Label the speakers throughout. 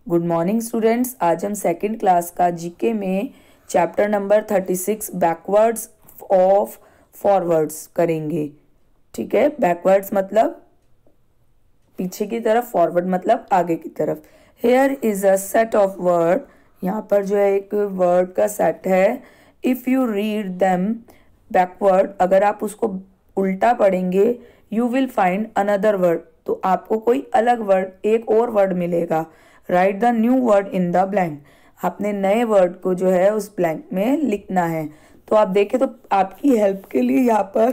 Speaker 1: Good morning students. आज हम second class का जीके में chapter number 36 backwards of forwards करेंगे। ठीक है, बैकवर्ड्स मतलब पीछे की तरफ, फॉरवर्ड मतलब आगे की तरफ। Here is a set of word, यहाँ पर जो है एक वर्ड का सेट है। If you read them backward, अगर आप उसको उल्टा पढ़ेंगे, you will find another word, तो आपको कोई अलग वर्ड, एक और वर्ड मिलेगा। Write the new word in the blank, आपने नए वर्ड को जो है उस ब्लैंक में लिखना है। तो आप देखें तो आपकी हेल्प के लिए यहाँ पर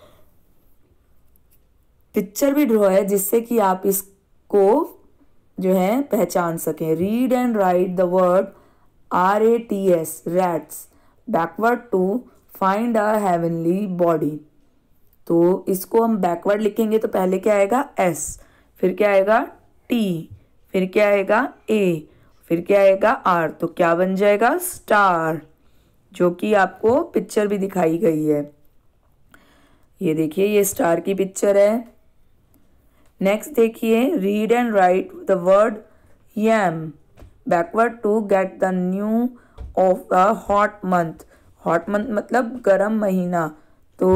Speaker 1: पिक्चर भी ड्रॉ है, जिससे कि आप इसको जो है पहचान सकें। Read and write the word RATS rats backward to find a heavenly body. तो इसको हम बैकवर्ड लिखेंगे तो पहले क्या आएगा S, फिर क्या आएगा T, फिर क्या आएगा A, फिर क्या आएगा R, तो क्या बन जाएगा स्टार, जो कि आपको पिक्चर भी दिखाई गई है। ये देखिए, ये स्टार की पिक्चर है। नेक्स्ट देखिए, read and write the word yum backward to get the new of a hot month. Hot month मतलब गर्म महीना, तो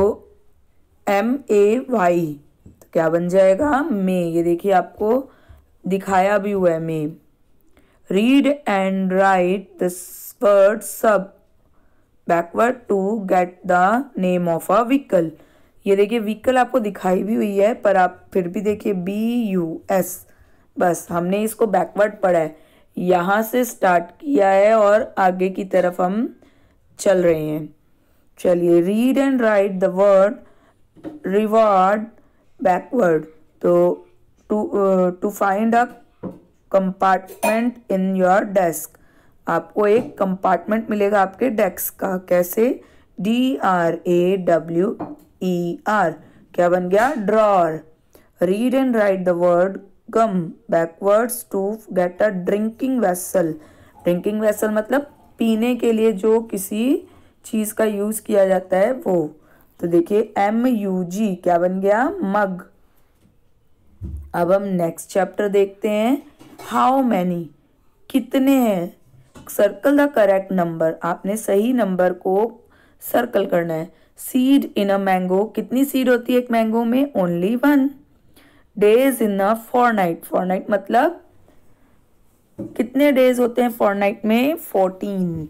Speaker 1: MAY, तो क्या बन जाएगा मे। ये देखिए आपको दिखाया भी हुआ है May. Read and write the word sub backward to get the name of a vehicle. ये देखिए व्हीकल आपको दिखाई भी हुई है, पर आप फिर भी देखिए BUS, बस हमने इसको बैकवर्ड पढ़ा है, यहाँ से स्टार्ट किया है और आगे की तरफ हम चल रहे हैं। चलिए, read and write the word reward backward, तो to find a compartment in your desk, आपको एक कंपार्टमेंट मिलेगा आपके डेस्क का। कैसे? DRAWER, क्या बन गया drawer. Read and write the word gum backwards to get a drinking vessel. Drinking vessel मतलब पीने के लिए जो किसी चीज का यूज किया जाता है वो। तो देखिए MUG, क्या बन गया मग। अब हम नेक्स्ट चैप्टर देखते हैं। हाउ मैनी, कितने हैं। सर्कल द करेक्ट नंबर, आपने सही नंबर को सर्कल करना है। सीड इन अ मैंगो, कितनी सीड होती है एक मैंगो में? Only 1। Days in a fortnight, fortnight मतलब कितने डेज होते हैं फॉरनाइट में? 14।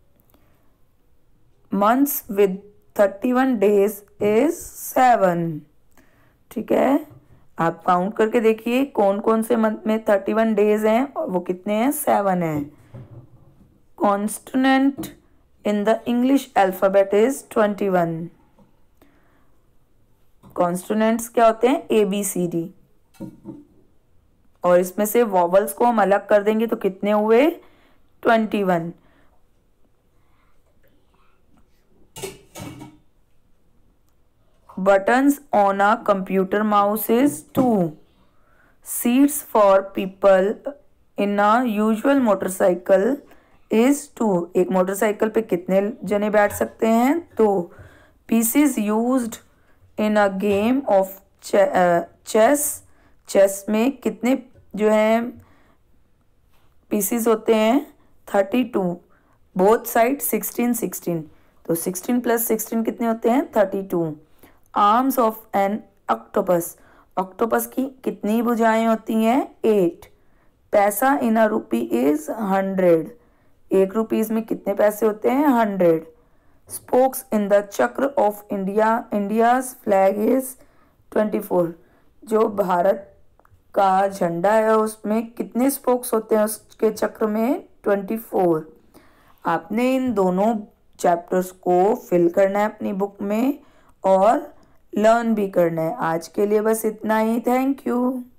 Speaker 1: Months with 31 days is 7। ठीक है, आप काउंट करके देखिए कौन कौन से मंथ में 31 डेज हैं और वो कितने हैं? 7 हैं। Consonant in the English alphabet is 21। Consonants क्या होते हैं? ABCD, और इसमें से वॉवल्स को हम अलग कर देंगे तो कितने हुए? 21। Buttons on a computer mouse is 2. Seats for people in a usual motorcycle is 2. एक मोटरसाइकिल पे कितने जने बैठ सकते हैं? 2. Pieces used in a game of chess. Chess में कितने जो हैं पीसीज होते हैं? 32. बोथ साइड 16 तो 16 + 16 कितने होते हैं? 32. Arms of an octopus, octopus की कितनी भुजाएं होती हैं? 8. पैसा इन अ रुपी इज 100, एक रुपीज में कितने पैसे होते हैं? 100. Spokes in the chakra of India, India's flag is 24, जो भारत का झंडा है उसमें कितने स्पोक्स होते हैं उसके चक्र में? 24. आपने इन दोनों चैप्टर्स को फिल करना है अपनी बुक में और लर्न भी करना है। आज के लिए बस इतना ही। Thank you.